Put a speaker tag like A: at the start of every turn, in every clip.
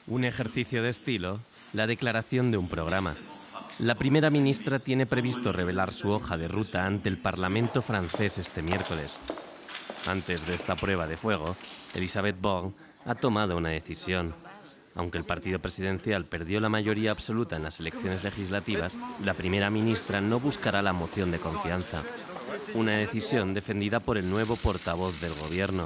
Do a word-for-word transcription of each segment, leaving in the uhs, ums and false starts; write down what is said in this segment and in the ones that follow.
A: Un ejercicio de estilo, la declaración de un programa. La primera ministra tiene previsto revelar su hoja de ruta ante el Parlamento francés este miércoles. Antes de esta prueba de fuego, Elisabeth Borne ha tomado una decisión. Aunque el partido presidencial perdió la mayoría absoluta en las elecciones legislativas, la primera ministra no buscará la moción de confianza. Una decisión defendida por el nuevo portavoz del gobierno.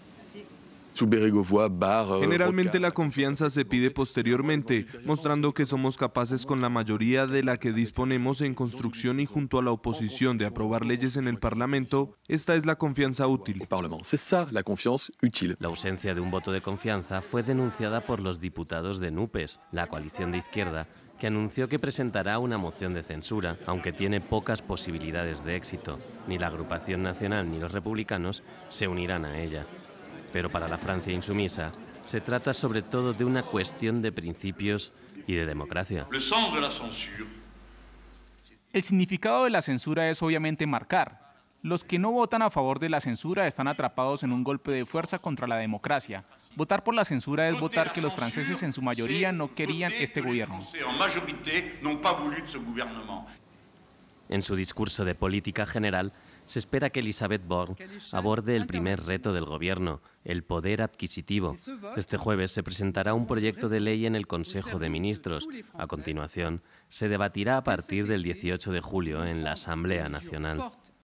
B: Generalmente la confianza se pide posteriormente, mostrando que somos capaces con la mayoría de la que disponemos en construcción y junto a la oposición de aprobar leyes en el Parlamento. Esta es la confianza útil.
A: La ausencia de un voto de confianza fue denunciada por los diputados de NUPES, la coalición de izquierda, que anunció que presentará una moción de censura, aunque tiene pocas posibilidades de éxito. Ni la agrupación nacional ni los republicanos se unirán a ella. Pero para la Francia insumisa, se trata sobre todo de una cuestión de principios y de democracia.
C: El significado de la censura es obviamente marcar. Los que no votan a favor de la censura están atrapados en un golpe de fuerza contra la democracia. Votar por la censura es votar que los franceses en su mayoría no querían este gobierno.
A: En su discurso de política general, se espera que Elisabeth Borne aborde el primer reto del gobierno, el poder adquisitivo. Este jueves se presentará un proyecto de ley en el Consejo de Ministros. A continuación, se debatirá a partir del dieciocho de julio en la Asamblea Nacional.